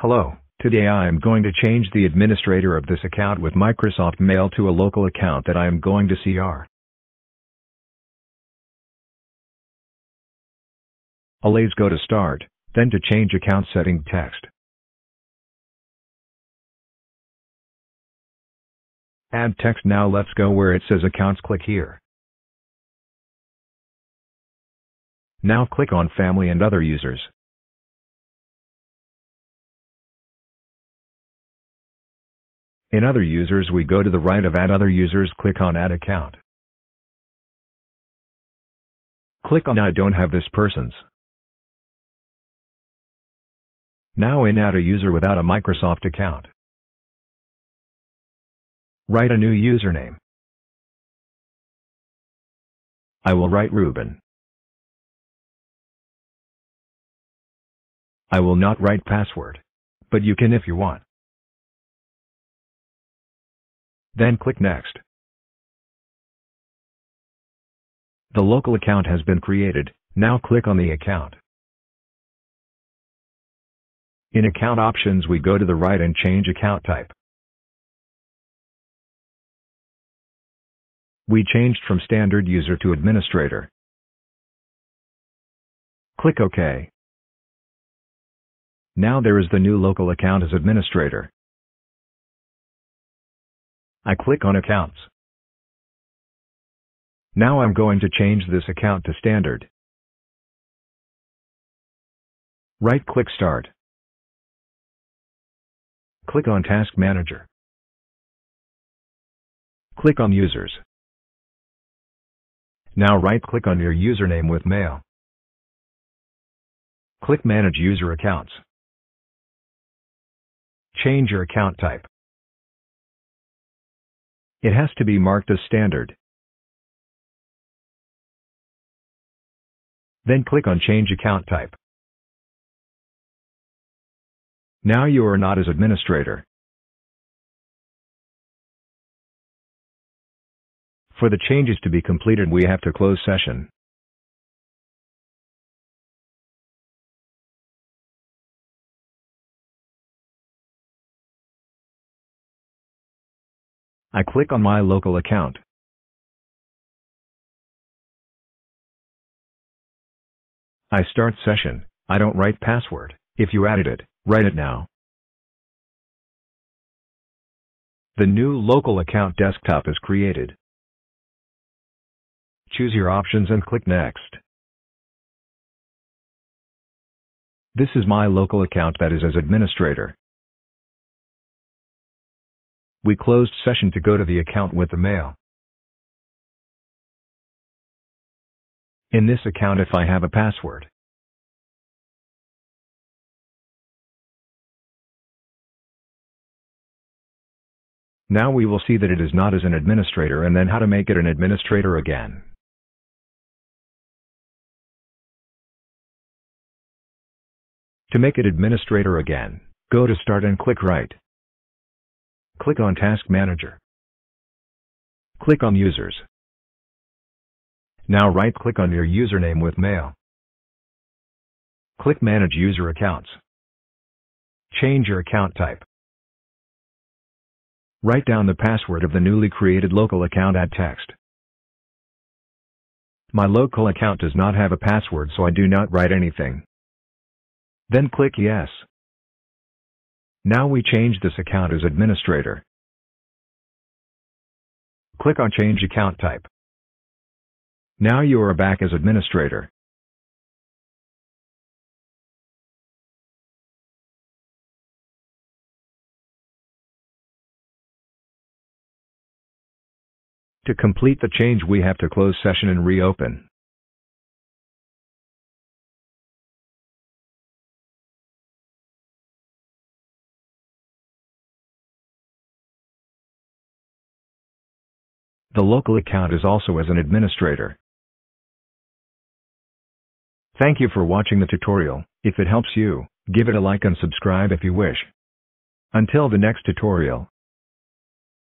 Hello, today I am going to change the administrator of this account with Microsoft Mail to a local account that I am going to CR. Let's go to Start, then to Change Account Setting text. Add text. Now let's go where it says Accounts, click here. Now click on Family and Other Users. In Other Users we go to the right of Add Other Users, click on Add Account. Click on I don't have this person's. Now in Add a User without a Microsoft account. Write a new username. I will write Ruben. I will not write password, but you can if you want. Then click Next. The local account has been created. Now click on the account. In Account Options we go to the right and change account type. We changed from Standard User to Administrator. Click OK. Now there is the new local account as Administrator. I click on Accounts. Now I'm going to change this account to Standard. Right-click Start. Click on Task Manager. Click on Users. Now right-click on your username with Mail. Click Manage User Accounts. Change your account type. It has to be marked as Standard. Then click on Change Account Type. Now you are not as Administrator. For the changes to be completed we have to close session. I click on My Local Account. I start session. I don't write password. If you added it, write it now. The new local account desktop is created. Choose your options and click Next. This is my local account that is as Administrator. We closed session to go to the account with the mail. In this account if I have a password. Now we will see that it is not as an administrator and then how to make it an administrator again. To make it administrator again, go to Start and click Right. Click on Task Manager. Click on Users. Now right-click on your username with Mail. Click Manage User Accounts. Change your account type. Write down the password of the newly created local account. Add text. My local account does not have a password, so I do not write anything. Then click Yes. Now we change this account as Administrator. Click on Change Account Type. Now you are back as Administrator. To complete the change we have to close session and reopen. The local account is also as an administrator. Thank you for watching the tutorial. If it helps you, give it a like and subscribe if you wish. Until the next tutorial.